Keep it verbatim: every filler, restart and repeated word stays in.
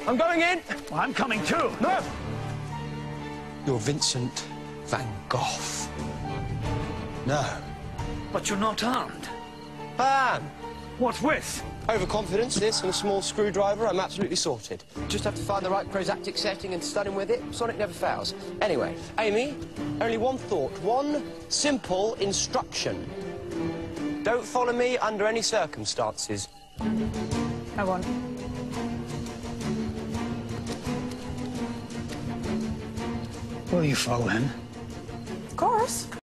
I'm going in. Well, I'm coming too. No! You're Vincent van Gogh. No. But you're not armed. Bam! What with? Overconfidence, this, and a small screwdriver, I'm absolutely sorted. Just have to find the right prosaptic setting and stun him with it. Sonic never fails. Anyway, Amy, only one thought, one simple instruction. Don't follow me under any circumstances. I won't. Will you follow him? Of course.